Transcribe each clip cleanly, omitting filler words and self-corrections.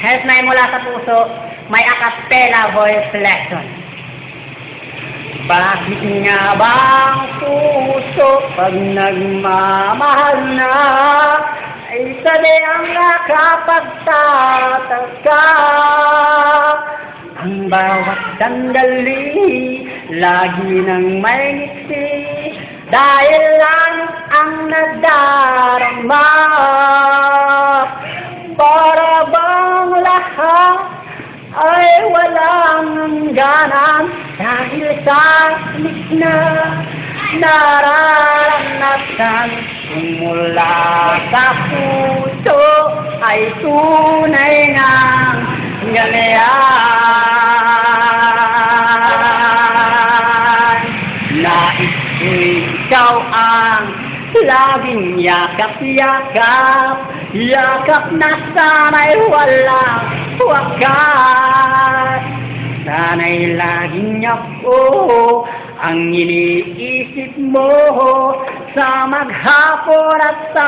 Health na mula sa puso, may a cappella voice lesson. Bakit nga ba ang puso pag nagmamahal na ay sadyang nakapagtataka? Ang bawat sandali, lagi nang may ngiti, dahil lang ang nadarama. Para bang lahat ay walang hangganan dahil sa tinik na nararanasan mula sa puso ay tunay ngang ganyan. Nais ko'y ikaw ang laging yakap-yakap, yakap na sana'y walang wakas. Sana'y laging ako ang iniisip mo sa maghapon at sa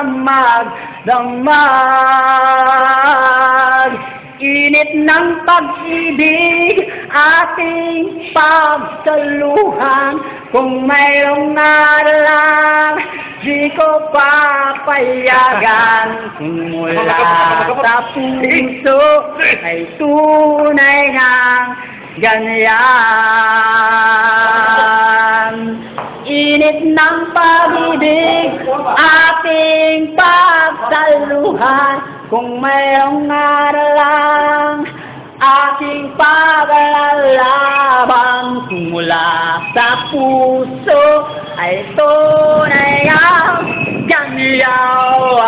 magdamag. Init ng pag-ibig ating pagsaluhan, kung mayroong nalang di ko papayagan. Kung mula sa puso ay tunay ngang ganyan. Init ng pag-ibig ating pagsaluhan, kung mayroong nalang aking paglalaban. Kung mula sa puso ay tunay ang ganyan.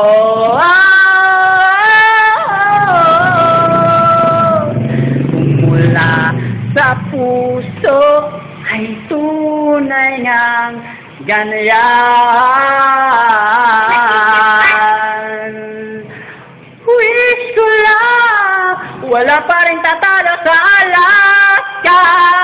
Kung mula sa puso ay tunay ngang ganyan. Wish ko lang wala pa rin tatalo sa Alaska.